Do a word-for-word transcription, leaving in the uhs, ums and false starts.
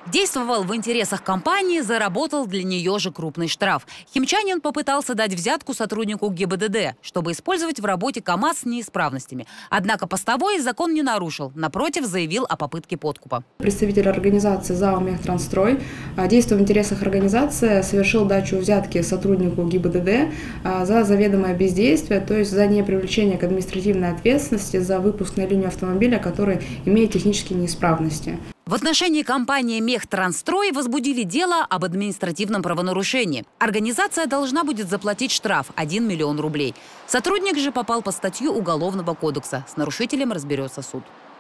Действовал в интересах компании, заработал для нее же крупный штраф. Химчанин попытался дать взятку сотруднику ГИБДД, чтобы использовать в работе КАМАЗ с неисправностями. Однако постовой закон не нарушил. Напротив, заявил о попытке подкупа. Представитель организации ЗАО «Мехтрансстрой», действуя в интересах организации, совершил дачу взятки сотруднику ГИБДД за заведомое бездействие, то есть за непривлечение к административной ответственности за выпуск на линию автомобиля, который имеет технические неисправности. В отношении компании «Мехтрансстрой» возбудили дело об административном правонарушении. Организация должна будет заплатить штраф – один миллион рублей. Сотрудник же попал под статью Уголовного кодекса. С нарушителем разберется суд.